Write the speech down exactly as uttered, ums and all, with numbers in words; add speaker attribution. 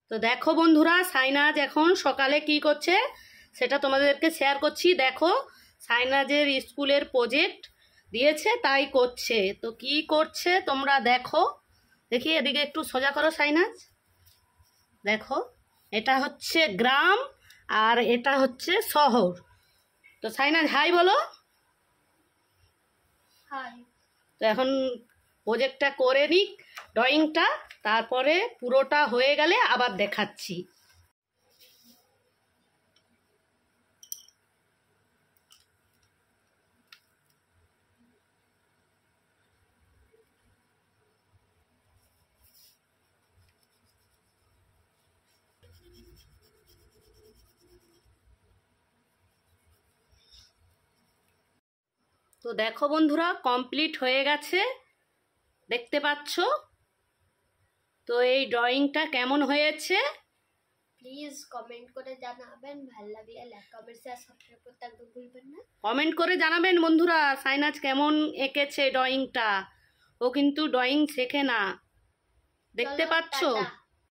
Speaker 1: তো দেখো বন্ধুরা, সাইনাজ এখন সকালে কি করছে সেটা তোমাদেরকে শেয়ার করছি। দেখো, সাইনাজের স্কুলের প্রজেক্ট দিয়েছে, তাই করছে। তো কি করছে তোমরা দেখো। দেখি, এদিকে একটু সোজা করো সাইনাজ। দেখো, এটা হচ্ছে গ্রাম আর এটা হচ্ছে শহর। তো সাইনাজ হাই বলো।
Speaker 2: হাই।
Speaker 1: তো এখন প্রজেক্টটা করে নিক, ড্রয়িংটা, তারপরে পুরোটা হয়ে গেলে আবার দেখাচ্ছি। তো দেখো বন্ধুরা, কমপ্লিট হয়ে গেছে, দেখতে পাচ্ছ। তো এই ড্রয়িংটা কেমন হয়েছে
Speaker 2: প্লিজ কমেন্ট করে জানাবেন। ভালো লাগলে লাইক কমেন্ট শেয়ার সাবস্ক্রাইব করতে একদম ভুলবেন না।
Speaker 1: কমেন্ট করে জানাবেন বন্ধুরা, সাইনাজ কেমন এঁকেছে ড্রয়িংটা। ও কিন্তু ড্রয়িং শেখে না, দেখতে
Speaker 2: চলো,
Speaker 1: পাচ্ছ।
Speaker 2: টাটা।